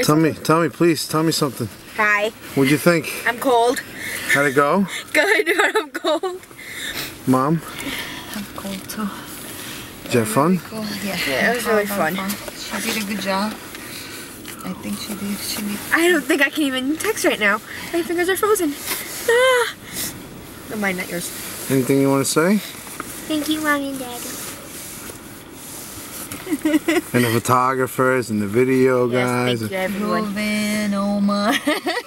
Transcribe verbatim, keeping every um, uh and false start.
Tell me, tell me, please, tell me something. Hi. What'd you think? I'm cold. How'd it go? Good, but I'm cold. Mom? I'm cold too. Did you have fun? Cool. Yeah, Yeah, it was really fun. fun. She did a good job. I think she did. She did. I don't think I can even text right now. My fingers are frozen. Ah. No, mine, not yours. Anything you want to say? Thank you, Mommy and Daddy. And the photographers and the video Yes, guys. thank you, everyone. Ruben, Omar.